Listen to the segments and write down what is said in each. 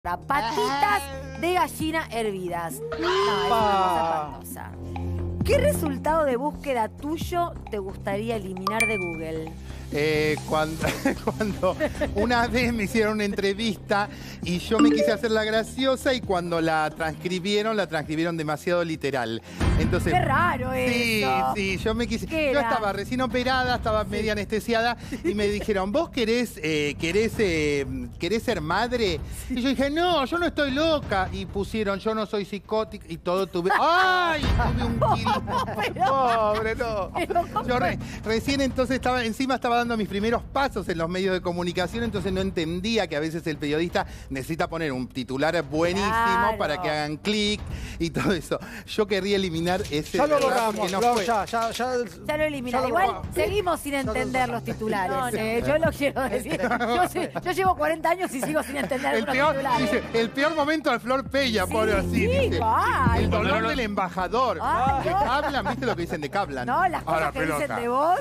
Patitas de gallina hervidas. No, es una cosa espantosa. ¿Qué resultado de búsqueda tuyo te gustaría eliminar de Google? Cuando una vez me hicieron una entrevista y yo me quise hacer la graciosa y cuando la transcribieron demasiado literal. Entonces, ¡qué raro eso! Sí, yo me quise... Yo estaba recién operada, estaba media anestesiada y me dijeron, ¿vos querés ser madre? Y yo dije, no, yo no estoy loca. Y pusieron, yo no soy psicótica y todo tuve... ¡Ay! Tuve un kilo. Pobre, no. Yo recién entonces estaba dando mis primeros pasos en los medios de comunicación, entonces no entendía que a veces el periodista necesita poner un titular buenísimo para que hagan clic y todo eso. Yo querría eliminar ese... Ya lo logramos, no ya lo eliminamos. Igual seguimos sin entender los titulares. Yo lo quiero decir. Yo llevo 40 años y sigo sin entender los titulares. Dice, el peor momento de Flor Pella, por así. Dice, el dolor del embajador. Ay, de Kaplan, ¿viste lo que dicen de Kaplan? No, las cosas que dicen de vos.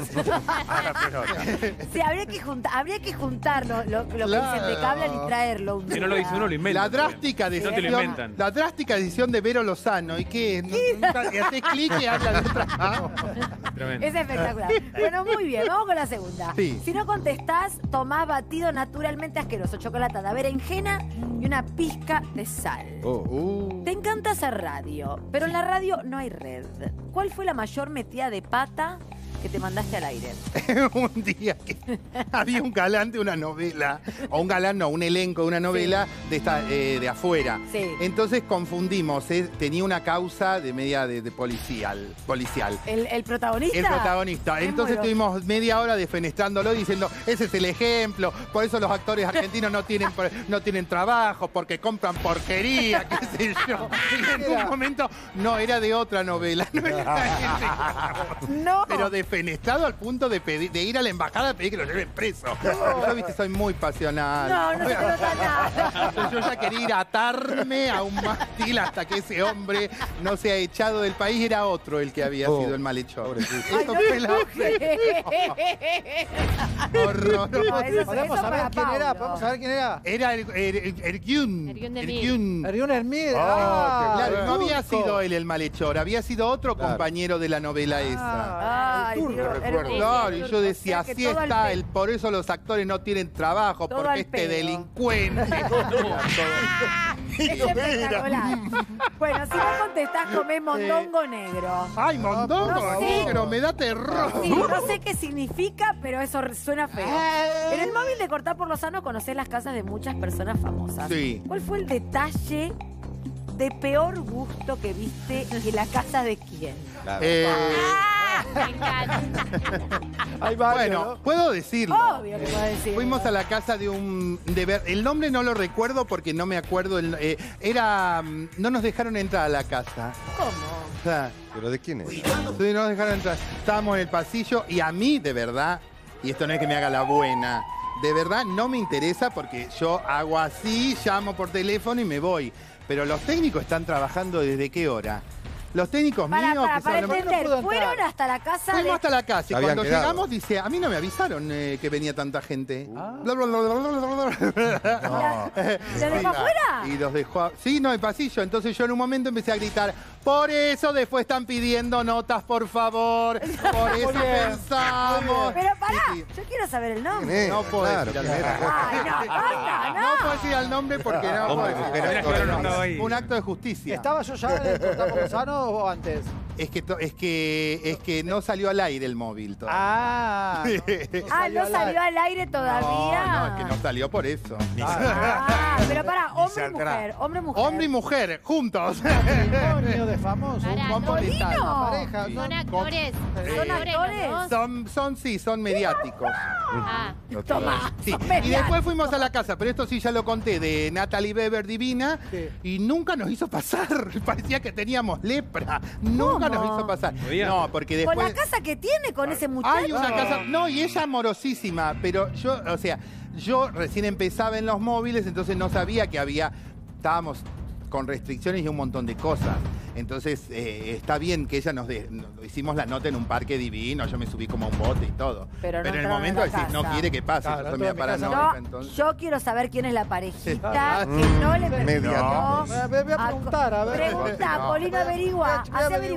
Sí, habría que juntar lo que dicen de Kaplan y traerlo un día. Si no lo dice uno, lo inventa. La drástica decisión de Vero Lozano. ¿Y qué? Haces clic y habla de otra. Es espectacular. Bueno, muy bien, vamos con la segunda. Sí. Si no contestás, tomás batido naturalmente asqueroso, chocolatada, berenjena y una pizca de sal. Te encanta hacer radio, pero en la radio no hay red. ¿Cuál fue la mayor metida de pata que te mandaste al aire? Un día que había un galán de una novela, o un galán, no, un elenco de una novela de afuera. Sí. Entonces confundimos, tenía una causa de media de policial. ¿El protagonista? El protagonista. Entonces estuvimos media hora defenestrándolo diciendo, ese es el ejemplo, por eso los actores argentinos no tienen trabajo, porque compran porquería, qué sé yo. Y en un momento, no, era de otra novela. No era no. Pero defenestrado al punto de ir a la embajada a pedir que lo lleven preso. Yo, viste, soy muy pasional. No se nota nada. Entonces, yo ya quería ir a atarme a un mástil hasta que ese hombre no sea echado del país. Era otro el que había sido el malhechor. Eso fue la horroroso. Podemos saber quién era. Era Ergun. Ergun Hermida. Claro, no había sido él el malhechor, había sido otro compañero de la novela esa. Ay, Dios, Claro, y yo decía, así está, por eso los actores no tienen trabajo, todo porque este delincuente. Es espectacular. Bueno, si no contestás, comés mondongo negro. Ay, mondongo negro, me da terror. Sí, no sé qué significa, pero eso suena feo. En el móvil de Cortá por Lozano conocés las casas de muchas personas famosas. Sí. ¿Cuál fue el detalle de peor gusto que viste en la casa de quién? Me encanta. Bueno, ¿no? puedo decirlo. Obvio que puedo decirlo. Fuimos a la casa de el nombre no lo recuerdo porque no me acuerdo. No nos dejaron entrar a la casa. ¿Cómo? O sea, ¿Pero de quién es? sí, no nos dejaron entrar. Estábamos en el pasillo y a mí, de verdad, y esto no es que me haga la buena, de verdad no me interesa porque yo hago así, llamo por teléfono y me voy. Pero los técnicos están trabajando ¿desde qué hora? Los técnicos míos... Para entender, fueron hasta la casa Fuimos hasta la casa y Habían cuando quedado. llegamos dice, a mí no me avisaron que venía tanta gente. Bla, bla, bla, bla, bla, bla, bla. ¿Los dejó afuera? Y los dejó... Sí, no, el pasillo. Entonces yo en un momento empecé a gritar, por eso después están pidiendo notas, por favor. Por eso pensamos. Pero pará, Sí. yo quiero saber el nombre. No puedo Claro, decir ¿quién al era? nombre. Ay, no, basta, No puedo decir al nombre porque no puedo decir. Tenés que haberlo anotado ahí. Un acto de justicia. ¿Estaba yo ya en Cortá por Lozano o antes? Es que no salió al aire el móvil todavía. ¿No salió al aire todavía? No, es que no salió por eso. Pero pará, hombre y mujer, Hombre y mujer, juntos. Matrimonio de famosos. Pará, Combo ¿Molino? letal. Pareja. Son ¿no? actores. ¿Son actores? los dos. Son mediáticos. Ah, Toma. Sí. son Y mediáticos. después fuimos a la casa, pero esto sí ya lo conté, de Natalie Weber Divina, y nunca nos hizo pasar. Parecía que teníamos lepra. Nunca nos hizo pasar. No, porque después... Con la casa que tiene con ese muchacho. Hay una casa... No, y ella amorosísima, pero yo, o sea, yo recién empezaba en los móviles, entonces no sabía que estábamos con restricciones y un montón de cosas. Entonces, está bien que ella hicimos la nota en un parque divino, yo me subí como a un bote y todo. Pero en el momento decís, no quiere que pase, Claro, yo soy media paranoica, entonces. Yo quiero saber quién es la parejita que no le permitió. Voy a preguntar, a ver. Pregunta, Polino, averigua. Hace